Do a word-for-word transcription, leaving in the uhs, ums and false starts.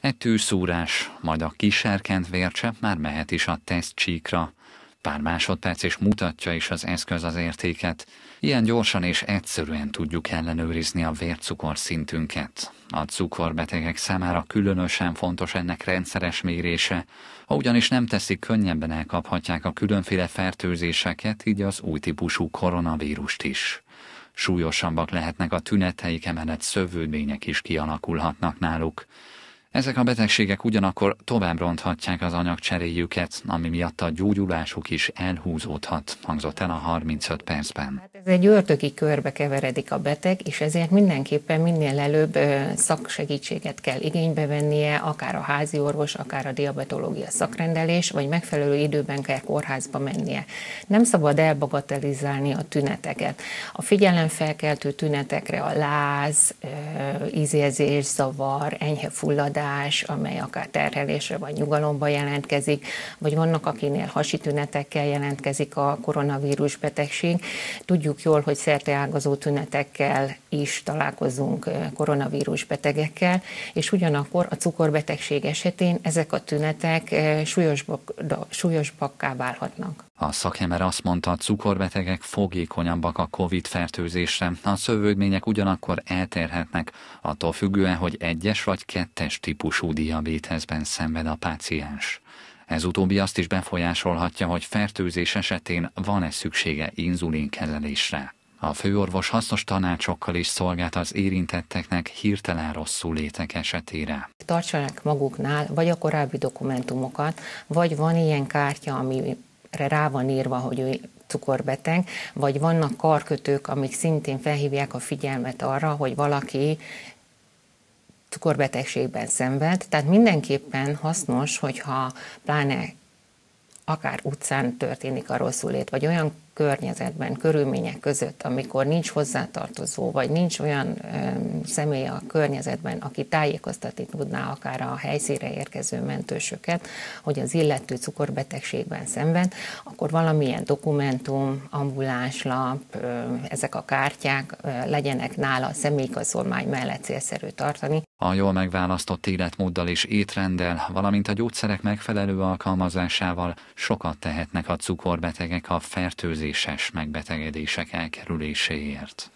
Egy tűszúrás, majd a kiserkent vércsepp már mehet is a tesztcsíkra. Pár másodperc és mutatja is az eszköz az értéket. Ilyen gyorsan és egyszerűen tudjuk ellenőrizni a vércukor szintünket. A cukorbetegek számára különösen fontos ennek rendszeres mérése, ha ugyanis nem teszik, könnyebben elkaphatják a különféle fertőzéseket, így az új típusú koronavírust is. Súlyosabbak lehetnek a tüneteik, emellett szövődmények is kialakulhatnak náluk. Ezek a betegségek ugyanakkor tovább ronthatják az anyagcseréjüket, ami miatt a gyógyulásuk is elhúzódhat, hangzott el a harmincöt percben. Hát ez egy ördögi körbe keveredik a beteg, és ezért mindenképpen minél előbb szaksegítséget kell igénybe vennie, akár a házi orvos, akár a diabetológia szakrendelés, vagy megfelelő időben kell kórházba mennie. Nem szabad elbagatelizálni a tüneteket. A figyelemfelkeltő tünetekre a láz, ízérzés, zavar, enyhe fulladás, amely akár terhelésre vagy nyugalomba jelentkezik, vagy vannak, akinél hasi tünetekkel jelentkezik a koronavírus betegség. Tudjuk jól, hogy szerteágazó tünetekkel is találkozunk koronavírus betegekkel, és ugyanakkor a cukorbetegség esetén ezek a tünetek súlyosbakká válhatnak. A szakember azt mondta, a cukorbetegek fogékonyabbak a Covid fertőzésre, a szövődmények ugyanakkor eltérhetnek, attól függően, hogy egyes vagy kettes típusú diabéteszben szenved a páciens. Ez utóbbi azt is befolyásolhatja, hogy fertőzés esetén van-e szüksége inzulinkezelésre. A főorvos hasznos tanácsokkal is szolgált az érintetteknek hirtelen rosszul létek esetére. Tartsanak maguknál vagy a korábbi dokumentumokat, vagy van ilyen kártya, ami rá van írva, hogy ő cukorbeteg, vagy vannak karkötők, amik szintén felhívják a figyelmet arra, hogy valaki cukorbetegségben szenved. Tehát mindenképpen hasznos, hogyha pláne akár utcán történik a rosszulét, vagy olyan környezetben, körülmények között, amikor nincs hozzátartozó, vagy nincs olyan ö, személy a környezetben, aki tájékoztatni tudná akár a helyszínre érkező mentősöket, hogy az illető cukorbetegségben szenved, akkor valamilyen dokumentum, ambulánslap, ö, ezek a kártyák ö, legyenek nála a személyigazolvány mellett célszerű tartani. A jól megválasztott életmóddal és étrenddel, valamint a gyógyszerek megfelelő alkalmazásával sokat tehetnek a cukorbetegek a fertőzéses megbetegedések elkerüléséért.